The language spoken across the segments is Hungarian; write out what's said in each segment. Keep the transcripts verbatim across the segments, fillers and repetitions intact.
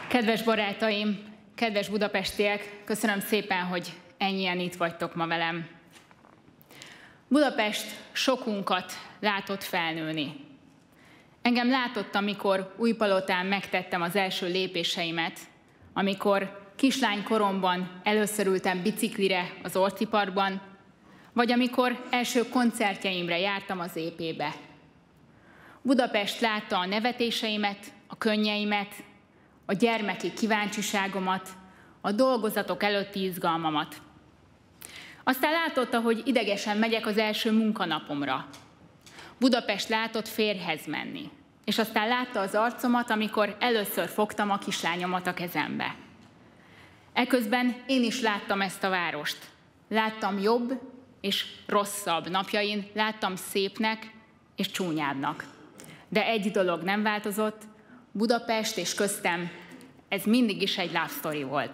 Kedves barátaim, kedves budapestiek, köszönöm szépen, hogy ennyien itt vagytok ma velem. Budapest sokunkat látott felnőni. Engem látott, amikor Újpalotán megtettem az első lépéseimet, amikor kislánykoromban először ültem biciklire az Orci Parkban, vagy amikor első koncertjeimre jártam az é pébe. Budapest látta a nevetéseimet, a könnyeimet, a gyermeki kíváncsiságomat, a dolgozatok előtti izgalmamat. Aztán látotta, hogy idegesen megyek az első munkanapomra. Budapest látott férjhez menni. És aztán látta az arcomat, amikor először fogtam a kislányomat a kezembe. Eközben én is láttam ezt a várost. Láttam jobb és rosszabb napjain, láttam szépnek és csúnyábbnak. De egy dolog nem változott, Budapest és köztem, ez mindig is egy love story volt.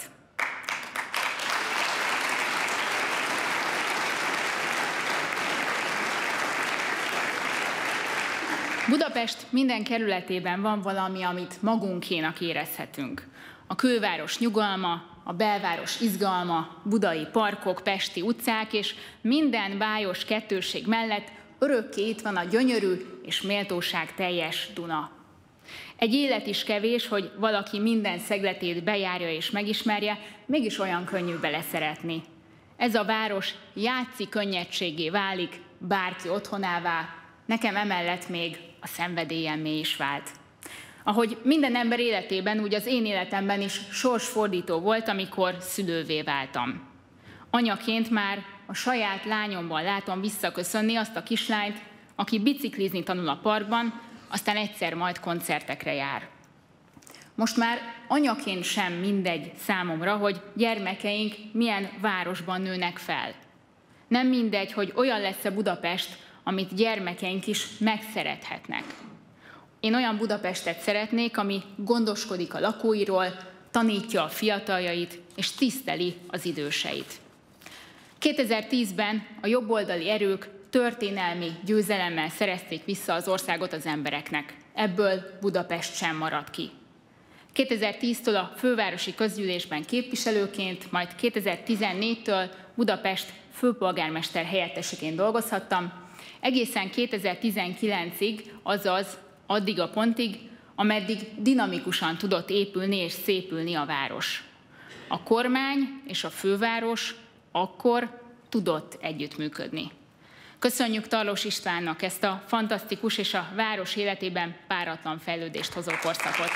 Budapest minden kerületében van valami, amit magunkénak érezhetünk. A külváros nyugalma, a belváros izgalma, budai parkok, pesti utcák, és minden bájos kettősség mellett örökké itt van a gyönyörű és méltóság teljes Duna. Egy élet is kevés, hogy valaki minden szegletét bejárja és megismerje, mégis olyan könnyű beleszeretni. Ez a város játszi könnyedséggé válik, bárki otthonává, nekem emellett még a szenvedélyemmé is vált. Ahogy minden ember életében, úgy az én életemben is sorsfordító volt, amikor szülővé váltam. Anyaként már a saját lányomban látom visszaköszönni azt a kislányt, aki biciklizni tanul a parkban, aztán egyszer majd koncertekre jár. Most már anyaként sem mindegy számomra, hogy gyermekeink milyen városban nőnek fel. Nem mindegy, hogy olyan lesz a Budapest, amit gyermekeink is megszerethetnek. Én olyan Budapestet szeretnék, ami gondoskodik a lakóiról, tanítja a fiataljait és tiszteli az időseit. kétezer-tízben a jobboldali erők történelmi győzelemmel szerezték vissza az országot az embereknek. Ebből Budapest sem maradt ki. kétezer-tíztől a fővárosi közgyűlésben képviselőként, majd kétezer-tizennégytől Budapest főpolgármester helyetteseként dolgozhattam, egészen kétezer-tizenkilencig, azaz addig a pontig, ameddig dinamikusan tudott épülni és szépülni a város. A kormány és a főváros akkor tudott együttműködni. Köszönjük Tarlós Istvánnak ezt a fantasztikus és a város életében páratlan fejlődést hozó korszakot.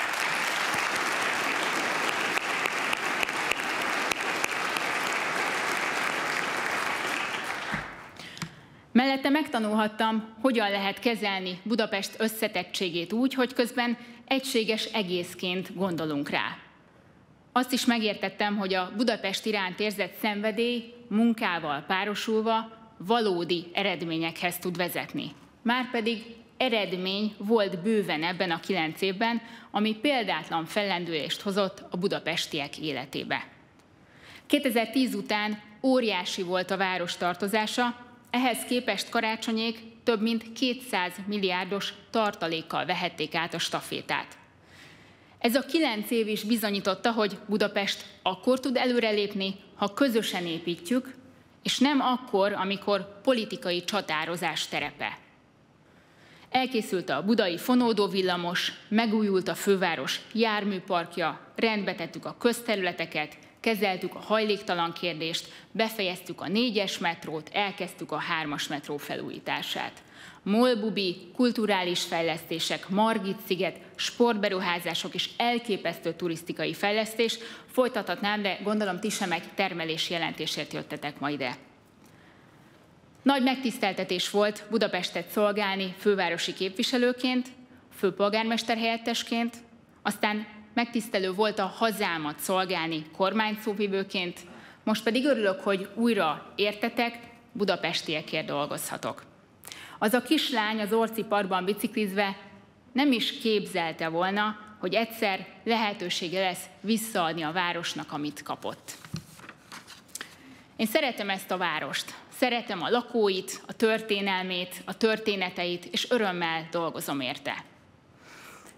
Mellette megtanulhattam, hogyan lehet kezelni Budapest összetettségét úgy, hogy közben egységes egészként gondolunk rá. Azt is megértettem, hogy a Budapest iránt érzett szenvedély munkával párosulva valódi eredményekhez tud vezetni. Márpedig eredmény volt bőven ebben a kilenc évben, ami példátlan fellendülést hozott a budapestiek életébe. kétezer-tíz után óriási volt a város tartozása, ehhez képest karácsonyék több mint kétszáz milliárdos tartalékkal vehették át a stafétát. Ez a kilenc év is bizonyította, hogy Budapest akkor tud előrelépni, ha közösen építjük, és nem akkor, amikor politikai csatározás terepe. Elkészült a budai fonódóvillamos, megújult a főváros járműparkja, rendbe tettük a közterületeket, kezeltük a hajléktalan kérdést, befejeztük a négyes metrót, elkezdtük a hármas metró felújítását. Molbubi, kulturális fejlesztések, Margit-sziget, sportberuházások és elképesztő turisztikai fejlesztés. Folytathatnám, de gondolom ti sem egy termelési jelentésért jöttetek ma ide. Nagy megtiszteltetés volt Budapestet szolgálni fővárosi képviselőként, főpolgármester helyettesként, aztán megtisztelő volt a hazámat szolgálni kormányszóvivőként, most pedig örülök, hogy újra értetek, budapestiekért dolgozhatok. Az a kislány az Orci Parkban biciklizve nem is képzelte volna, hogy egyszer lehetősége lesz visszaadni a városnak, amit kapott. Én szeretem ezt a várost, szeretem a lakóit, a történelmét, a történeteit, és örömmel dolgozom érte.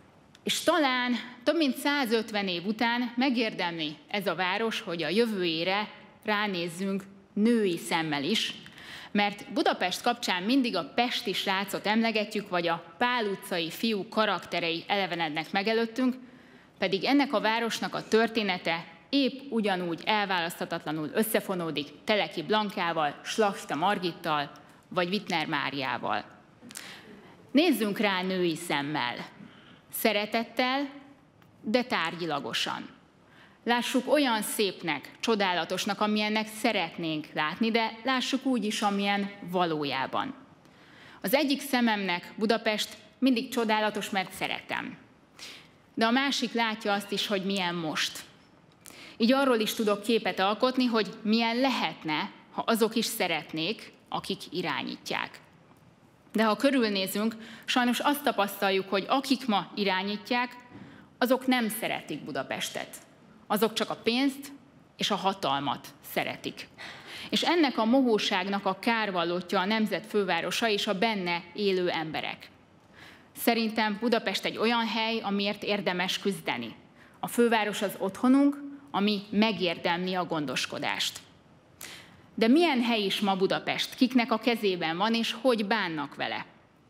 És talán több mint százötven év után megérdemli ez a város, hogy a jövőjére ránézzünk női szemmel is, mert Budapest kapcsán mindig a pesti srácot emlegetjük, vagy a Pál utcai fiú karakterei elevenednek meg előttünk, pedig ennek a városnak a története épp ugyanúgy elválaszthatatlanul összefonódik Teleki Blankával, Slachta Margittal, vagy Wittner Máriával. Nézzünk rá női szemmel, szeretettel, de tárgyilagosan. Lássuk olyan szépnek, csodálatosnak, amilyennek szeretnénk látni, de lássuk úgy is, amilyen valójában. Az egyik szememnek Budapest mindig csodálatos, mert szeretem. De a másik látja azt is, hogy milyen most. Így arról is tudok képet alkotni, hogy milyen lehetne, ha azok is szeretnék, akik irányítják. De ha körülnézünk, sajnos azt tapasztaljuk, hogy akik ma irányítják, azok nem szeretik Budapestet. Azok csak a pénzt és a hatalmat szeretik. És ennek a mohóságnak a kárvallottja a nemzet fővárosa és a benne élő emberek. Szerintem Budapest egy olyan hely, amiért érdemes küzdeni. A főváros az otthonunk, ami megérdemli a gondoskodást. De milyen hely is ma Budapest? Kiknek a kezében van, és hogy bánnak vele?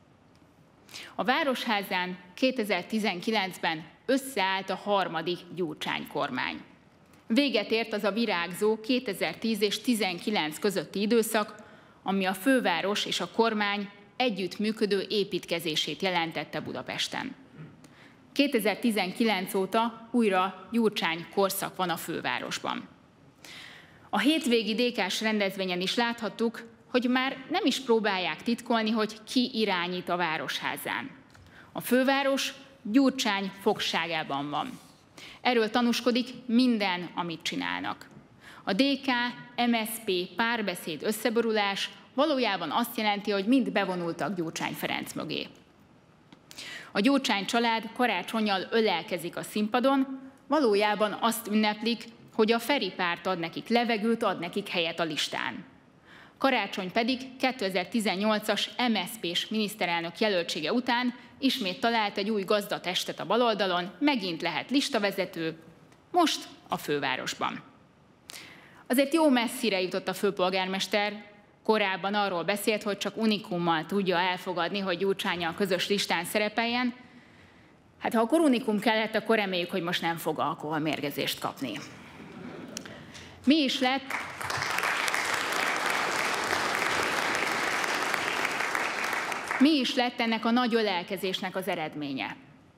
A Városházán kétezer-tizenkilencben összeállt a harmadik Gyurcsány kormány. Véget ért az a virágzó kétezer-tíz és tizenkilenc közötti időszak, ami a főváros és a kormány együttműködő építkezését jelentette Budapesten. kétezer-tizenkilenc óta újra Gyurcsány korszak van a fővárosban. A hétvégi dé ká-s rendezvényen is láthattuk, hogy már nem is próbálják titkolni, hogy ki irányít a Városházán. A főváros Gyurcsány fogságában van. Erről tanúskodik minden, amit csinálnak. A dé ká, em es zé pé, párbeszéd, összeborulás valójában azt jelenti, hogy mind bevonultak Gyurcsány Ferenc mögé. A Gyurcsány család karácsonnyal ölelkezik a színpadon, valójában azt ünneplik, hogy a Feri párt ad nekik levegőt, ad nekik helyet a listán. Karácsony pedig kétezer-tizennyolcas em es zé pés miniszterelnök jelöltsége után ismét talált egy új gazdatestet a baloldalon, megint lehet listavezető, most a fővárosban. Azért jó messzire jutott a főpolgármester, korábban arról beszélt, hogy csak unikummal tudja elfogadni, hogy Gyurcsánnyal közös listán szerepeljen. Hát ha akkor unikum kellett, akkor reméljük, hogy most nem fog alkoholmérgezést kapni. Mi is lett? Mi is lett ennek a nagy ölelkezésnek az eredménye?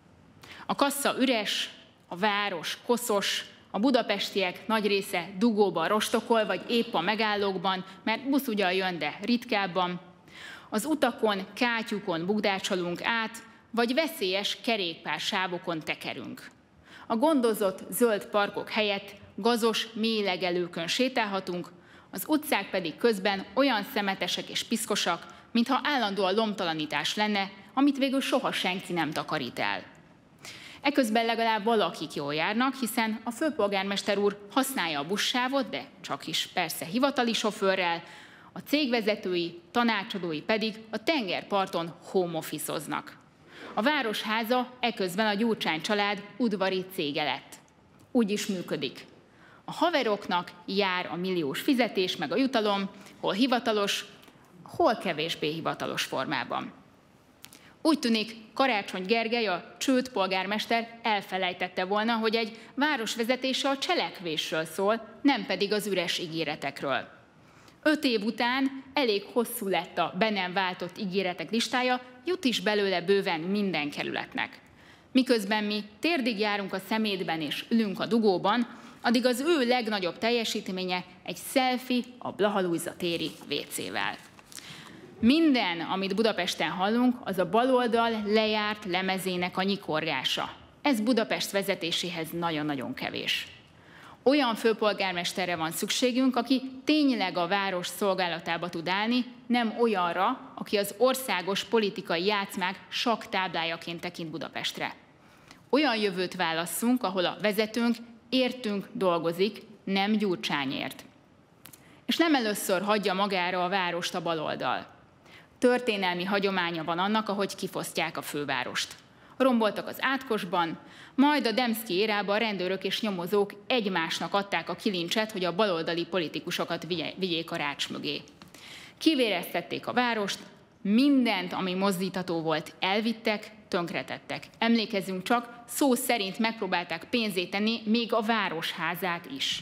A kassa üres, a város koszos, a budapestiek nagy része dugóban rostokol, vagy épp a megállókban, mert busz ugyan jön, de ritkábban. Az utakon, kátyukon bugdácsolunk át, vagy veszélyes kerékpársávokon tekerünk. A gondozott zöld parkok helyett gazos mélylegelőkön sétálhatunk, az utcák pedig közben olyan szemetesek és piszkosak, mintha állandóan lomtalanítás lenne, amit végül soha senki nem takarít el. Eközben legalább valakik jól járnak, hiszen a főpolgármester úr használja a buszsávot, de csak is persze hivatali sofőrrel, a cégvezetői, tanácsadói pedig a tengerparton home office-oznak. A Városháza eközben a Gyurcsány család udvari cége lett. Úgy is működik. A haveroknak jár a milliós fizetés meg a jutalom, hol hivatalos, hol kevésbé hivatalos formában. Úgy tűnik, Karácsony Gergely, a csőd polgármester elfelejtette volna, hogy egy városvezetése a cselekvésről szól, nem pedig az üres ígéretekről. Öt év után elég hosszú lett a be nem váltott ígéretek listája, jut is belőle bőven minden kerületnek. Miközben mi térdig járunk a szemétben és ülünk a dugóban, addig az ő legnagyobb teljesítménye egy selfie a Blaha-Lujza téri vécével. Minden, amit Budapesten hallunk, az a baloldal lejárt lemezének a nyikorgása. Ez Budapest vezetéséhez nagyon-nagyon kevés. Olyan főpolgármesterre van szükségünk, aki tényleg a város szolgálatába tud állni, nem olyanra, aki az országos politikai játszmák sakktáblájaként tekint Budapestre. Olyan jövőt válasszunk, ahol a vezetőnk értünk dolgozik, nem Gyurcsányért. És nem először hagyja magára a várost a baloldal. Történelmi hagyománya van annak, ahogy kifosztják a fővárost. Romboltak az Átkosban, majd a Demszky érában a rendőrök és nyomozók egymásnak adták a kilincset, hogy a baloldali politikusokat vigyék a rács mögé. Kivéreztették a várost, mindent, ami mozdítható volt, elvittek, tönkretettek. Emlékezzünk csak, szó szerint megpróbálták pénzé tenni még a városházát is.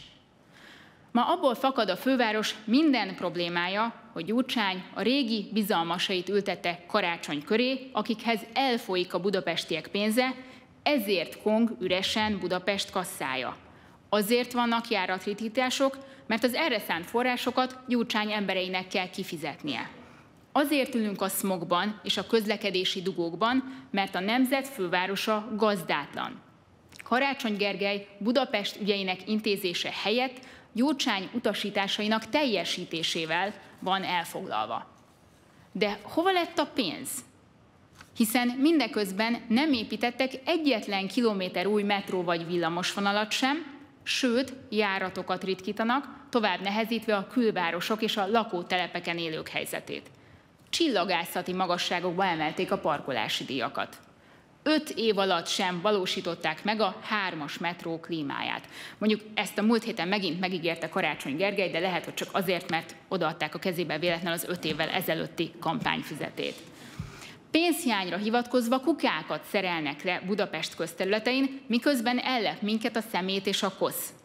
Ma abból fakad a főváros minden problémája, hogy Gyurcsány a régi bizalmasait ültette Karácsony köré, akikhez elfolyik a budapestiek pénze, ezért kong üresen Budapest kasszája. Azért vannak járatritítások, mert az erre szánt forrásokat Gyurcsány embereinek kell kifizetnie. Azért ülünk a szmogban és a közlekedési dugókban, mert a nemzet fővárosa gazdátlan. Karácsony Gergely Budapest ügyeinek intézése helyett Gyurcsány utasításainak teljesítésével van elfoglalva. De hova lett a pénz? Hiszen mindeközben nem építettek egyetlen kilométer új metró vagy villamosvonalat sem, sőt, járatokat ritkítanak, tovább nehezítve a külvárosok és a lakótelepeken élők helyzetét. Csillagászati magasságokba emelték a parkolási díjakat. Öt év alatt sem valósították meg a hármas metró klímáját. Mondjuk ezt a múlt héten megint megígérte Karácsony Gergely, de lehet, hogy csak azért, mert odaadták a kezébe véletlenül az öt évvel ezelőtti kampányfüzetét. Pénzhiányra hivatkozva kukákat szerelnek le Budapest közterületein, miközben ellep minket a szemét és a kosz.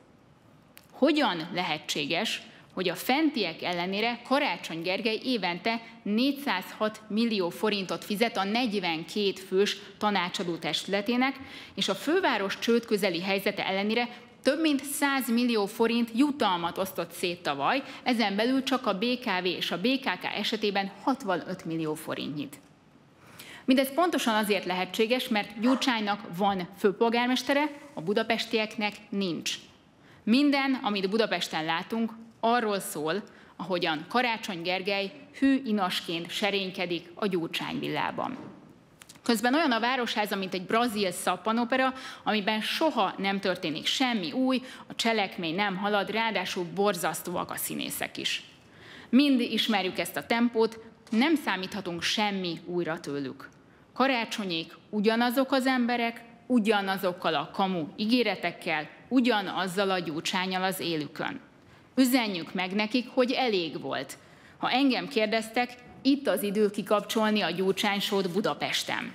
Hogyan lehetséges, hogy a fentiek ellenére Karácsony Gergely évente négyszázhat millió forintot fizet a negyvenkét fős tanácsadó testületének, és a főváros csődközeli helyzete ellenére több mint száz millió forint jutalmat osztott szét tavaly, ezen belül csak a bé ká vé és a bé ká ká esetében hatvanöt millió forintnyit. Mindez pontosan azért lehetséges, mert Gyurcsánynak van főpolgármestere, a budapestieknek nincs. Minden, amit Budapesten látunk, arról szól, ahogyan Karácsony Gergely hű inasként serénykedik a Gyurcsány villában. Közben olyan a városháza, mint egy brazil szappanopera, amiben soha nem történik semmi új, a cselekmény nem halad, ráadásul borzasztóak a színészek is. Mind ismerjük ezt a tempót, nem számíthatunk semmi újra tőlük. Karácsonyék ugyanazok az emberek, ugyanazokkal a kamu ígéretekkel, ugyanazzal a Gyurcsánnyal az élükön. Üzenjük meg nekik, hogy elég volt. Ha engem kérdeztek, itt az idő kikapcsolni a Gyurcsány show-t Budapesten.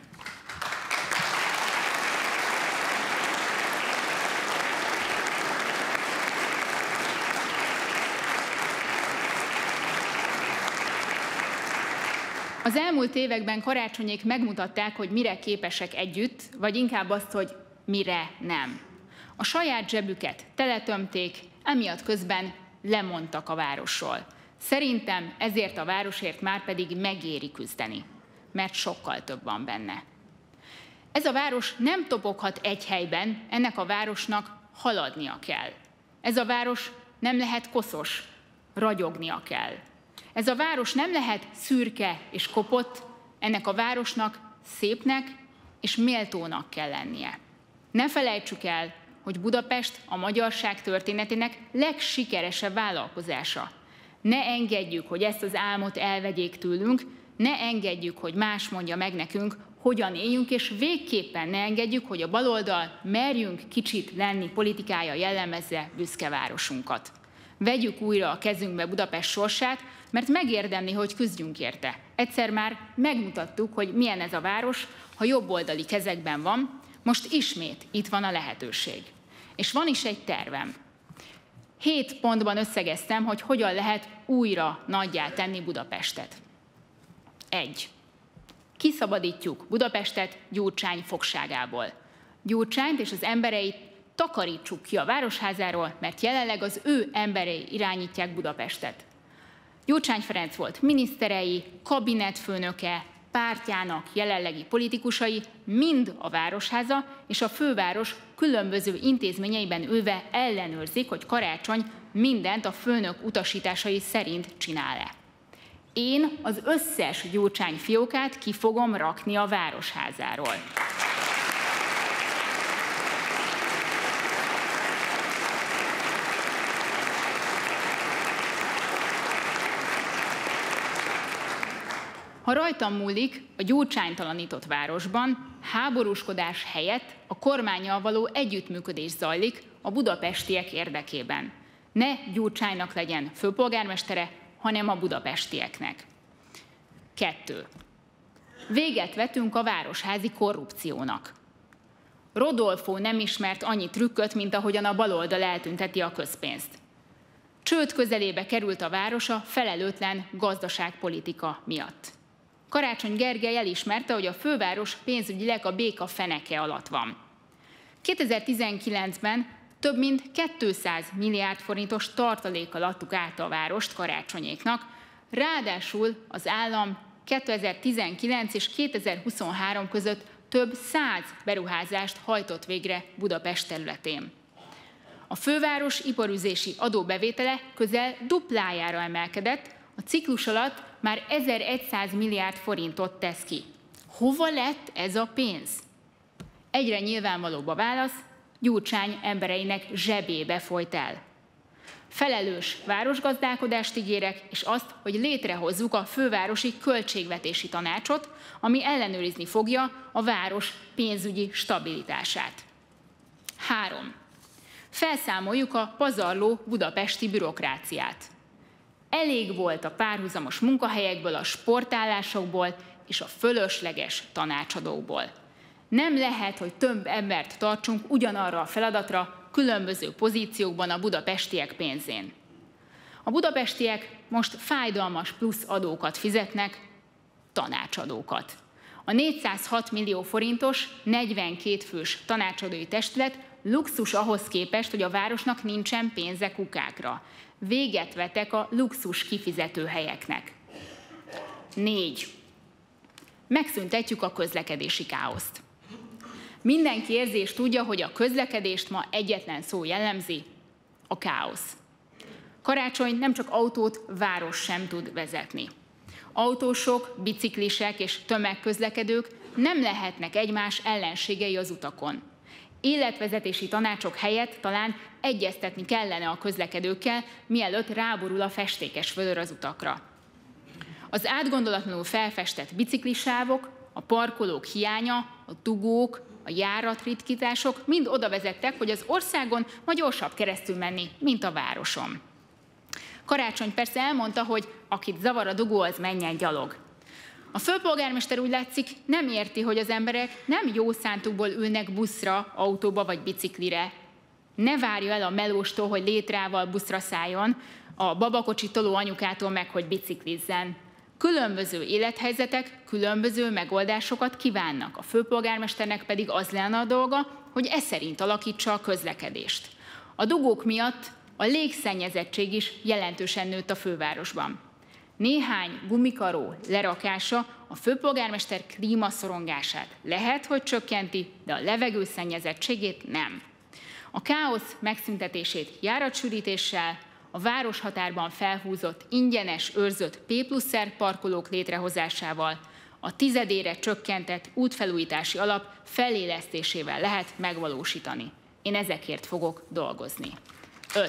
Az elmúlt években Karácsonyék megmutatták, hogy mire képesek együtt, vagy inkább azt, hogy mire nem. A saját zsebüket teletömték, emiatt közben lemondtak a városról. Szerintem ezért a városért már pedig megéri küzdeni, mert sokkal több van benne. Ez a város nem topoghat egy helyben, ennek a városnak haladnia kell. Ez a város nem lehet koszos, ragyognia kell. Ez a város nem lehet szürke és kopott, ennek a városnak szépnek és méltónak kell lennie. Ne felejtsük el, hogy Budapest a magyarság történetének legsikeresebb vállalkozása. Ne engedjük, hogy ezt az álmot elvegyék tőlünk, ne engedjük, hogy más mondja meg nekünk, hogyan éljünk, és végképpen ne engedjük, hogy a baloldal merjünk kicsit lenni politikája jellemezze büszke városunkat. Vegyük újra a kezünkbe Budapest sorsát, mert megérdemli, hogy küzdjünk érte. Egyszer már megmutattuk, hogy milyen ez a város, ha jobboldali kezekben van, most ismét itt van a lehetőség. És van is egy tervem. Hét pontban összegeztem, hogy hogyan lehet újra nagyjá tenni Budapestet. Egy. Kiszabadítjuk Budapestet Gyurcsány fogságából. Gyurcsányt és az embereit takarítsuk ki a városházáról, mert jelenleg az ő emberei irányítják Budapestet. Gyurcsány Ferenc volt miniszterei, kabinetfőnöke, pártjának jelenlegi politikusai, mind a városháza és a főváros különböző intézményeiben ülve ellenőrzik, hogy Karácsony mindent a főnök utasításai szerint csinál-e. Én az összes Gyurcsány fiókát ki fogom rakni a városházáról. Ha rajtam múlik, a gyurcsánytalanított városban háborúskodás helyett a kormánnyal való együttműködés zajlik a budapestiek érdekében. Ne Gyurcsánynak legyen főpolgármestere, hanem a budapestieknek. Kettő. Véget vetünk a városházi korrupciónak. Rodolfo nem ismert annyi trükköt, mint ahogyan a baloldal eltünteti a közpénzt. Csőd közelébe került a városa felelőtlen gazdaságpolitika miatt. Karácsony Gergely elismerte, hogy a főváros pénzügyileg a béka feneke alatt van. kétezer-tizenkilencben több mint kétszáz milliárd forintos tartalékkal adtuk át a várost Karácsonyéknak, ráadásul az állam kétezer-tizenkilenc és kétezer-huszonhárom között több száz beruházást hajtott végre Budapest területén. A főváros iparüzési adóbevétele közel duplájára emelkedett, a ciklus alatt már ezerszáz milliárd forintot tesz ki. Hova lett ez a pénz? Egyre nyilvánvalóbb a válasz, Gyurcsány embereinek zsebébe folyt el. Felelős városgazdálkodást ígérek, és azt, hogy létrehozzuk a fővárosi költségvetési tanácsot, ami ellenőrizni fogja a város pénzügyi stabilitását. Három. Felszámoljuk a pazarló budapesti bürokráciát. Elég volt a párhuzamos munkahelyekből, a sportállásokból és a fölösleges tanácsadókból. Nem lehet, hogy több embert tartsunk ugyanarra a feladatra, különböző pozíciókban a budapestiek pénzén. A budapestiek most fájdalmas plusz adókat fizetnek, tanácsadókat. A négyszázhat millió forintos, negyvenkét fős tanácsadói testület luxus ahhoz képest, hogy a városnak nincsen pénze kukákra. Véget vetek a luxus kifizetőhelyeknek. Négy. Megszüntetjük a közlekedési káoszt. Mindenki érzi és tudja, hogy a közlekedést ma egyetlen szó jellemzi, a káosz. Karácsony nem csak autót, város sem tud vezetni. Autósok, biciklisek és tömegközlekedők nem lehetnek egymás ellenségei az utakon. Életvezetési tanácsok helyett talán egyeztetni kellene a közlekedőkkel, mielőtt ráborul a festékes vödör az utakra. Az átgondolatlanul felfestett biciklisávok, a parkolók hiánya, a dugók, a járatritkítások mind oda vezettek, hogy az országon ma gyorsabb keresztül menni, mint a városon. Karácsony persze elmondta, hogy akit zavar a dugó, az menjen gyalog. A főpolgármester úgy látszik nem érti, hogy az emberek nem jó szántukból ülnek buszra, autóba vagy biciklire. Ne várja el a melóstól, hogy létrával buszra szálljon, a babakocsi toló anyukától meg, hogy biciklizzen. Különböző élethelyzetek, különböző megoldásokat kívánnak. A főpolgármesternek pedig az lenne a dolga, hogy e szerint alakítsa a közlekedést. A dugók miatt a légszennyezettség is jelentősen nőtt a fővárosban. Néhány gumikaró lerakása a főpolgármester klímaszorongását lehet, hogy csökkenti, de a levegő szennyezettségét nem. A káosz megszüntetését járatsűrítéssel, a városhatárban felhúzott ingyenes őrzött P plusz R parkolók létrehozásával, a tizedére csökkentett útfelújítási alap felélesztésével lehet megvalósítani. Én ezekért fogok dolgozni. öt.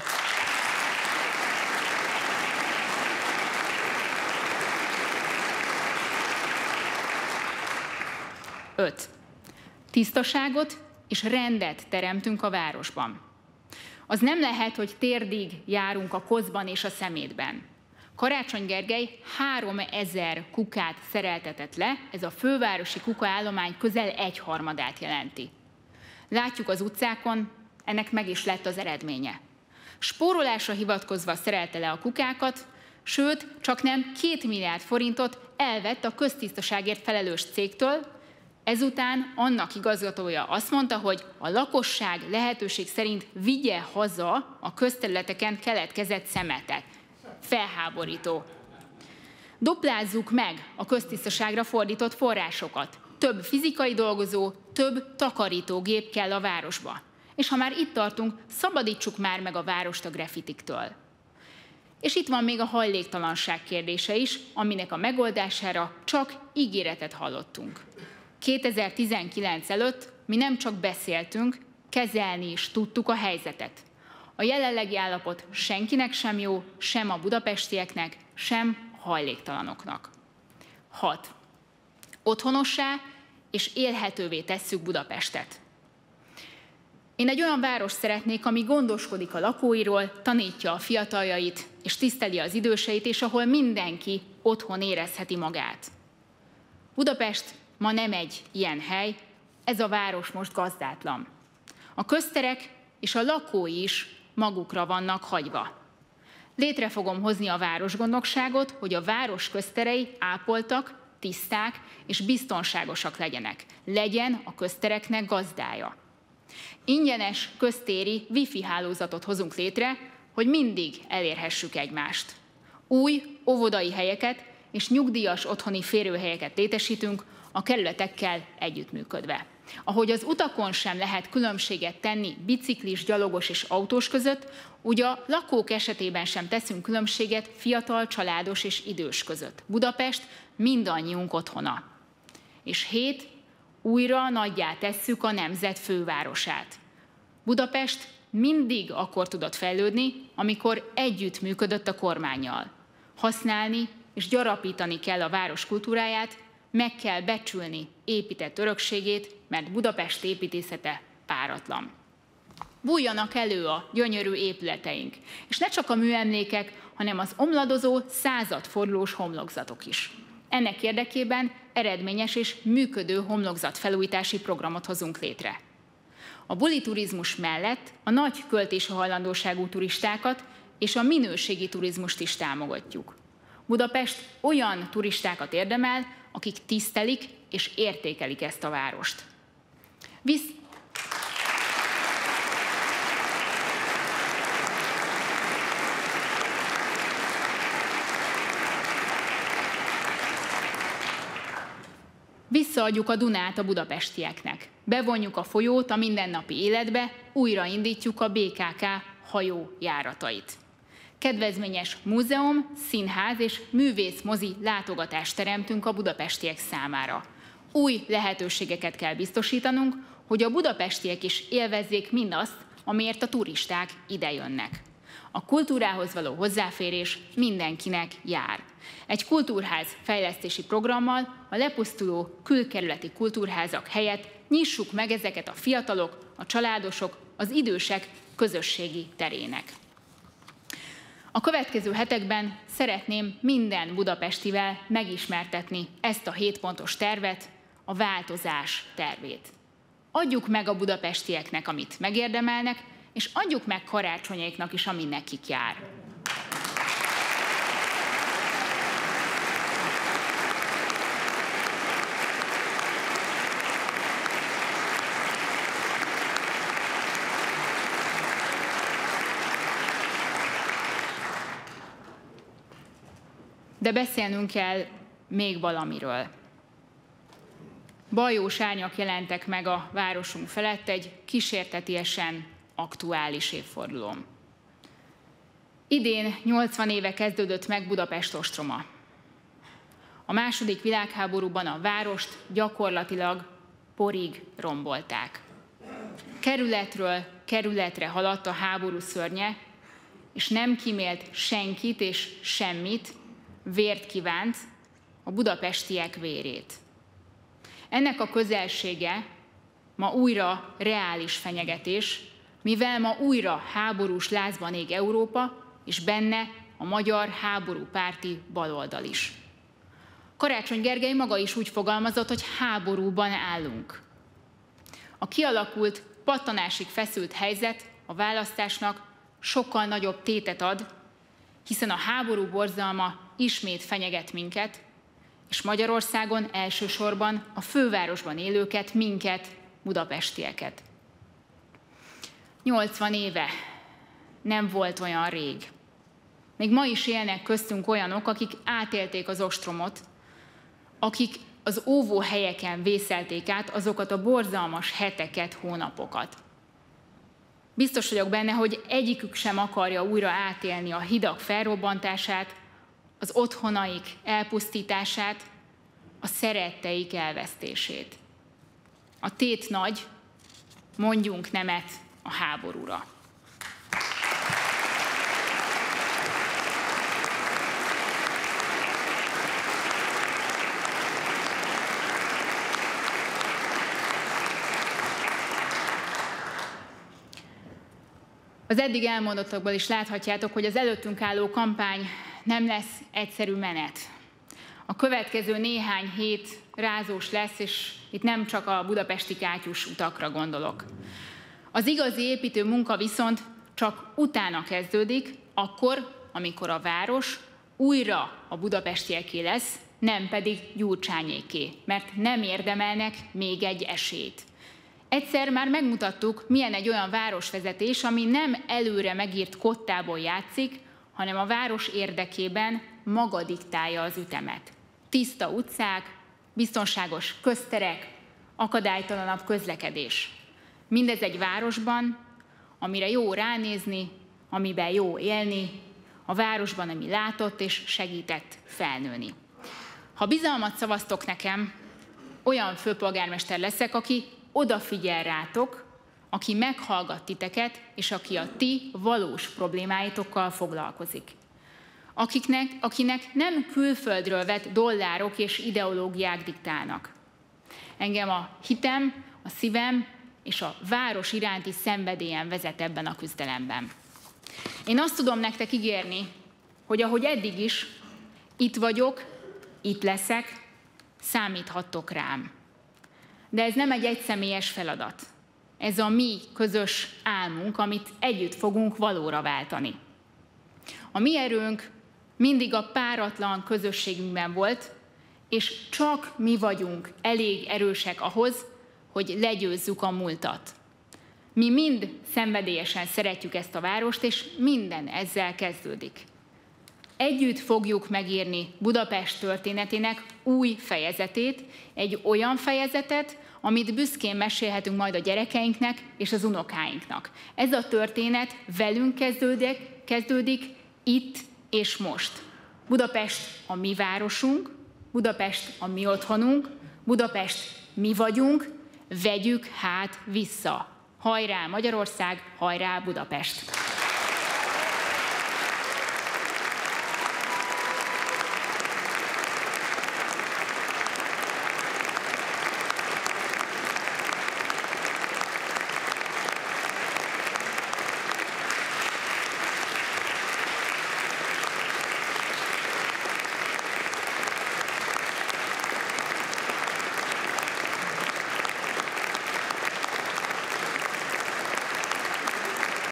öt. Tisztaságot és rendet teremtünk a városban. Az nem lehet, hogy térdig járunk a koszban és a szemétben. Karácsony Gergely háromezer kukát szereltetett le, ez a fővárosi kukaállomány közel egyharmadát jelenti. Látjuk az utcákon, ennek meg is lett az eredménye. Spórolásra hivatkozva szerelte le a kukákat, sőt, csak nem két milliárd forintot elvett a köztisztaságért felelős cégtől, ezután annak igazgatója azt mondta, hogy a lakosság lehetőség szerint vigye haza a közterületeken keletkezett szemetet. Felháborító. Duplázzuk meg a köztisztaságra fordított forrásokat. Több fizikai dolgozó, több takarítógép kell a városba. És ha már itt tartunk, szabadítsuk már meg a várost a graffitiktől. És itt van még a hajléktalanság kérdése is, aminek a megoldására csak ígéretet hallottunk. kétezer-tizenkilenc előtt mi nem csak beszéltünk, kezelni is tudtuk a helyzetet. A jelenlegi állapot senkinek sem jó, sem a budapestieknek, sem hajléktalanoknak. hat. Otthonossá és élhetővé tesszük Budapestet. Én egy olyan város szeretnék, ami gondoskodik a lakóiról, tanítja a fiataljait, és tiszteli az időseit, és ahol mindenki otthon érezheti magát. Budapest ma nem egy ilyen hely, ez a város most gazdátlan. A közterek és a lakói is magukra vannak hagyva. Létre fogom hozni a városgondnokságot, hogy a város közterei ápoltak, tiszták és biztonságosak legyenek. Legyen a köztereknek gazdája. Ingyenes köztéri wifi hálózatot hozunk létre, hogy mindig elérhessük egymást. Új óvodai helyeket és nyugdíjas otthoni férőhelyeket létesítünk a kerületekkel együttműködve. Ahogy az utakon sem lehet különbséget tenni biciklis, gyalogos és autós között, úgy a lakók esetében sem teszünk különbséget fiatal, családos és idős között. Budapest mindannyiunk otthona. És hét, újra nagyjá tesszük a nemzet fővárosát. Budapest mindig akkor tudott fejlődni, amikor együttműködött a kormánnyal. Használni és gyarapítani kell a város kultúráját, meg kell becsülni épített örökségét, mert Budapest építészete páratlan. Bújjanak elő a gyönyörű épületeink, és ne csak a műemlékek, hanem az omladozó századfordulós homlokzatok is. Ennek érdekében eredményes és működő homlokzatfelújítási programot hozunk létre. A buli turizmus mellett a nagy költési hajlandóságú turistákat és a minőségi turizmust is támogatjuk. Budapest olyan turistákat érdemel, akik tisztelik és értékelik ezt a várost. Visz... Visszaadjuk a Dunát a budapestieknek. Bevonjuk a folyót a mindennapi életbe, újraindítjuk a bé ká ká hajójáratait. Kedvezményes múzeum, színház és művészmozi látogatást teremtünk a budapestiek számára. Új lehetőségeket kell biztosítanunk, hogy a budapestiek is élvezzék mindazt, amiért a turisták idejönnek. A kultúrához való hozzáférés mindenkinek jár. Egy kultúrház fejlesztési programmal a lepusztuló külkerületi kultúrházak helyett nyissuk meg ezeket a fiatalok, a családosok, az idősek közösségi terének. A következő hetekben szeretném minden budapestivel megismertetni ezt a hétpontos tervet, a változás tervét. Adjuk meg a budapestieknek, amit megérdemelnek, és adjuk meg karácsonyaiknak is, ami nekik jár. De beszélnünk kell még valamiről. Bajós árnyak jelentek meg a városunk felett egy kísértetiesen aktuális évfordulón. Idén nyolcvan éve kezdődött meg Budapest ostroma. A második világháborúban a várost gyakorlatilag porig rombolták. Kerületről kerületre haladt a háború szörnye, és nem kímélt senkit és semmit, vért kívánt, a budapestiek vérét. Ennek a közelsége ma újra reális fenyegetés, mivel ma újra háborús lázban ég Európa, és benne a magyar háborúpárti baloldal is. Karácsony Gergely maga is úgy fogalmazott, hogy háborúban állunk. A kialakult, pattanásig feszült helyzet a választásnak sokkal nagyobb tétet ad, hiszen a háború borzalma ismét fenyeget minket, és Magyarországon elsősorban a fővárosban élőket, minket, budapestieket. nyolcvan éve nem volt olyan rég. Még ma is élnek köztünk olyanok, akik átélték az ostromot, akik az óvóhelyeken vészelték át azokat a borzalmas heteket, hónapokat. Biztos vagyok benne, hogy egyikük sem akarja újra átélni a hidak felrobbantását, az otthonaik elpusztítását, a szeretteik elvesztését. A tét nagy, mondjunk nemet a háborúra. Az eddig elmondottakból is láthatjátok, hogy az előttünk álló kampány nem lesz egyszerű menet. A következő néhány hét rázós lesz, és itt nem csak a budapesti kátyus utakra gondolok. Az igazi építő munka viszont csak utána kezdődik, akkor, amikor a város újra a budapestieké lesz, nem pedig Gyurcsányéké, mert nem érdemelnek még egy esélyt. Egyszer már megmutattuk, milyen egy olyan városvezetés, ami nem előre megírt kottából játszik, hanem a város érdekében maga diktálja az ütemet. Tiszta utcák, biztonságos közterek, akadálytalanabb közlekedés. Mindez egy városban, amire jó ránézni, amiben jó élni, a városban, ami látott és segített felnőni. Ha bizalmat szavaztok nekem, olyan főpolgármester leszek, aki odafigyel rátok, aki meghallgat titeket, és aki a ti valós problémáitokkal foglalkozik. Akiknek, akinek nem külföldről vett dollárok és ideológiák diktálnak. Engem a hitem, a szívem és a város iránti szenvedélyem vezet ebben a küzdelemben. Én azt tudom nektek ígérni, hogy ahogy eddig is, itt vagyok, itt leszek, számíthattok rám. De ez nem egy egyszemélyes feladat. Ez a mi közös álmunk, amit együtt fogunk valóra váltani. A mi erőnk mindig a páratlan közösségünkben volt, és csak mi vagyunk elég erősek ahhoz, hogy legyőzzük a múltat. Mi mind szenvedélyesen szeretjük ezt a várost, és minden ezzel kezdődik. Együtt fogjuk megírni Budapest történetének új fejezetét, egy olyan fejezetet, amit büszkén mesélhetünk majd a gyerekeinknek és az unokáinknak. Ez a történet velünk kezdődik, kezdődik itt és most. Budapest a mi városunk, Budapest a mi otthonunk, Budapest mi vagyunk, vegyük hát vissza. Hajrá Magyarország, hajrá Budapest!